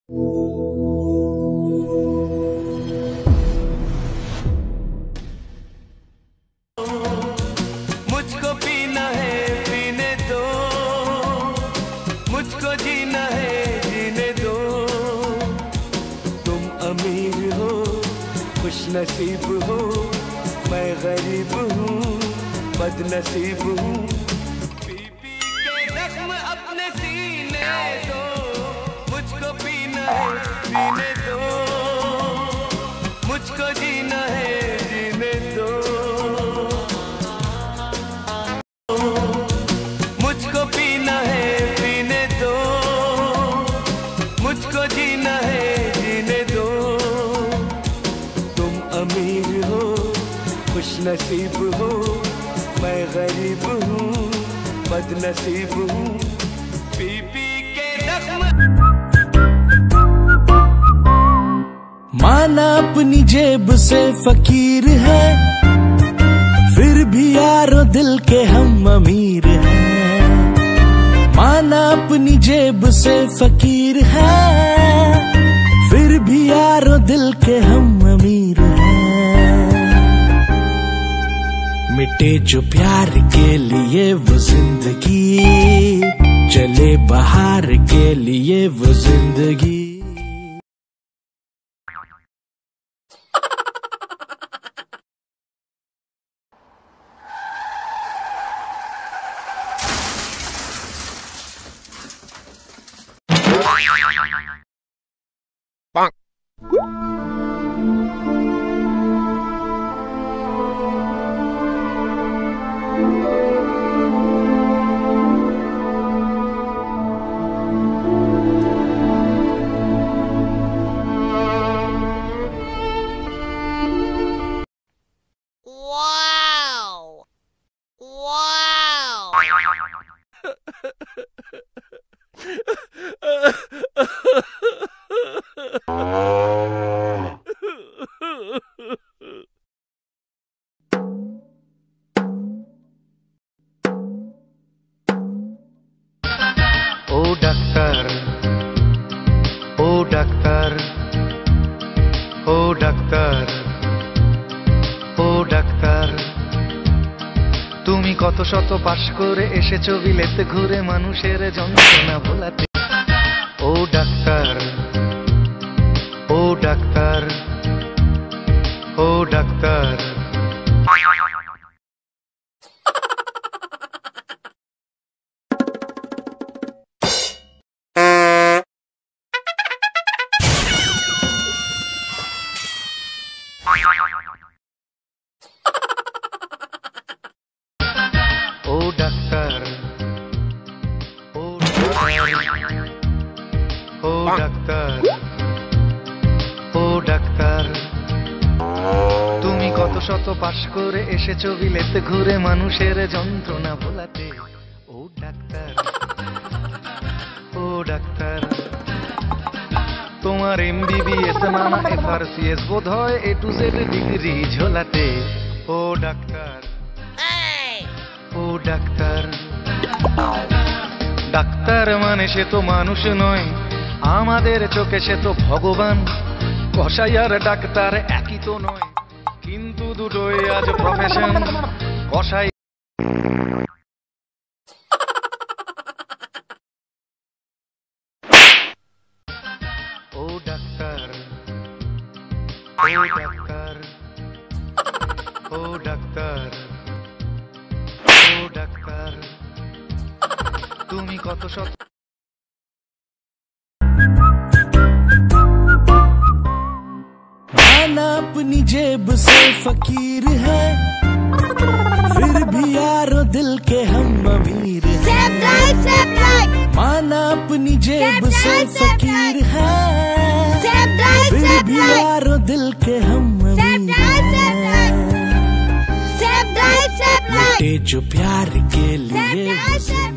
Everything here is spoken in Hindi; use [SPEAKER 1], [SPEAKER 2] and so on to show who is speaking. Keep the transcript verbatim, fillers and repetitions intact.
[SPEAKER 1] मुझको पीना है पीने दो, मुझको जीना है जीने दो। तुम अमीर हो खुश नसीब हो, मैं गरीब हूँ बदनसीब हूँ। पी पी के जख्म अपने सीने दो, मुझको पीना है पीने दो, मुझको जीना है जीने दो। मुझको पीना है पीने दो, मुझको जीना है जीने दो। तुम अमीर हो खुश नसीब हो, मैं गरीब हूँ बदनसीब हूँ। पी पी के जख्म
[SPEAKER 2] माना अपनी जेब से फकीर है, फिर भी यारो दिल के हम अमीर हैं। माना अपनी जेब से फकीर है, फिर भी यारो दिल के हम अमीर हैं। मिटे जो प्यार के लिए वो जिंदगी, चले बाहर के लिए वो जिंदगी।
[SPEAKER 3] Bonk.
[SPEAKER 4] Wow! Wow!
[SPEAKER 1] ओ डॉक्टर ओ डॉक्टर ओ डॉक्टर ও ডাক্তার, তুমি কত শত পাশ করে এসেছো বিলেতে ঘুরে মানুষের যন্ত্রণা ভোলাতে। ও ডাক্তার ও ডাক্তার ও ডাক্তার। ও ডাক্তার ও ও ডাক্তার ও ডাক্তার, তুমি কত শত পাশ করে এসেছো বিলেতে ঘুরে মানুষের যন্ত্রণা ভোলাতে। ও ডাক্তার ও ডাক্তার, তোমার এমবিবিএস নানা এফআরসিএস বোধ হয় এ টু জেড ডিগ্রি ঝোলাতে। ও ডাক্তার ও ডাক্তার, ডাক্তার মানে সে তো মানুষ নয়, আমাদের চোখে সে তো ভগবান। কসাই আর ডাক্তার একই তো নয়, কিন্তু দুটোই আজ প্রফেশন। কসাই ও ডাক্তার ও ডাক্তার ও ডাক্তার ও ডাক্তার, তুমি কত শত
[SPEAKER 2] माना अपनी जेब से फकीर है, फिर भी यारो दिल के हम अमीर हैं। माना अपनी जेब से फकीर है, फिर भी यारो दिल के हम अमीर हैं। मिटे जो प्यार के लिए